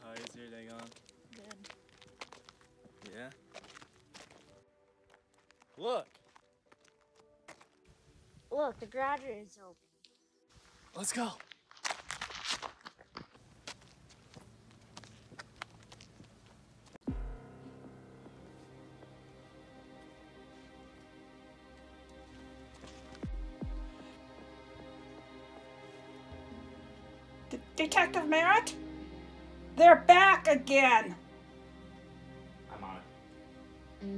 How is your day going? Good. Yeah? Look! Look, the garage is open. Let's go! Detective Merritt? They're back again! I'm on it.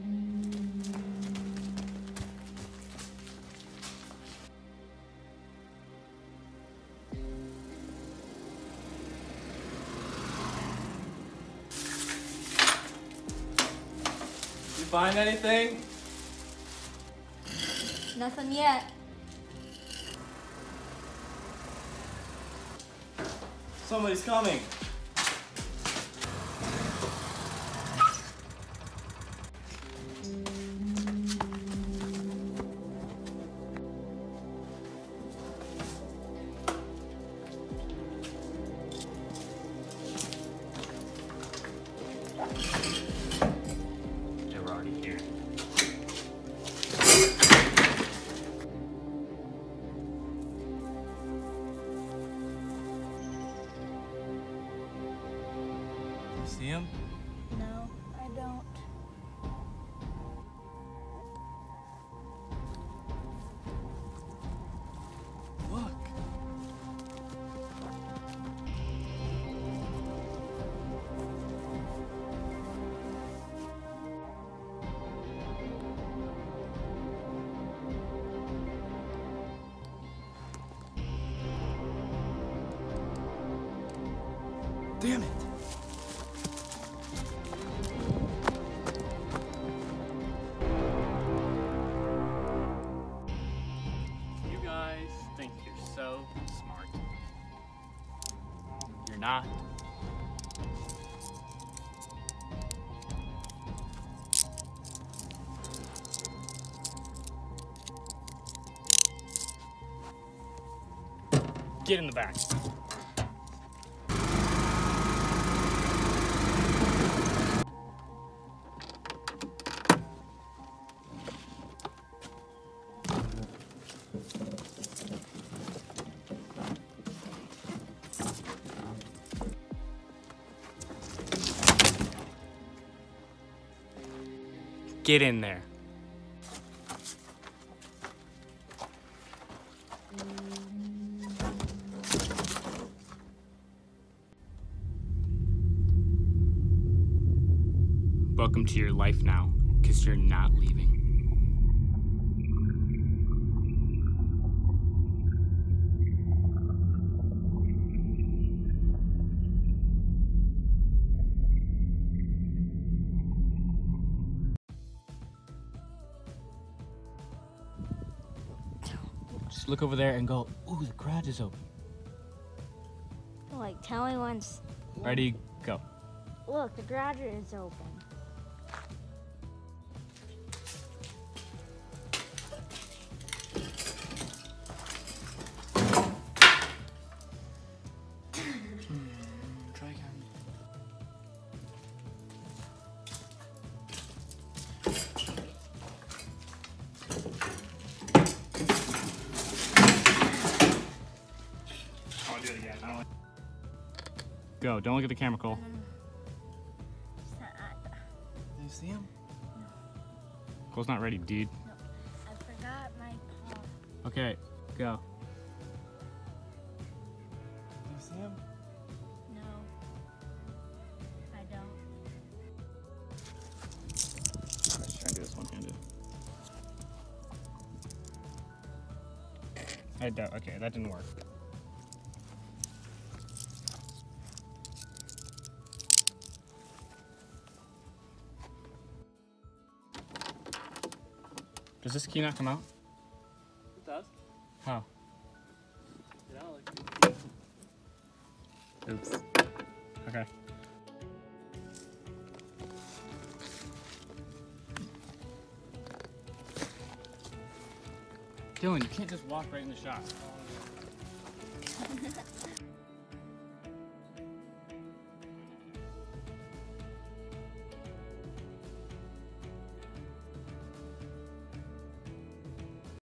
You find anything? Nothing yet. Somebody's coming. They were already here. See him? No, I don't. Look. Damn it. You guys think you're so smart. You're not. Get in the back. Get in there. Welcome to your life now, because you're not leaving. Just look over there and go, ooh, the garage is open. Like, tell me once. Ready, go. Look, the garage is open. Try again. I'll do it again. Go, don't look at the camera, Cole. Do you see him? No. Cole's not ready, dude. No, I forgot my paw. Okay, go. Do you see him? No, I don't. Let's try and do this one-handed. Okay, that didn't work. Does this key not come out? It does. How? Yeah, like Oops. Okay. Dylan, you can't just walk right in the shop.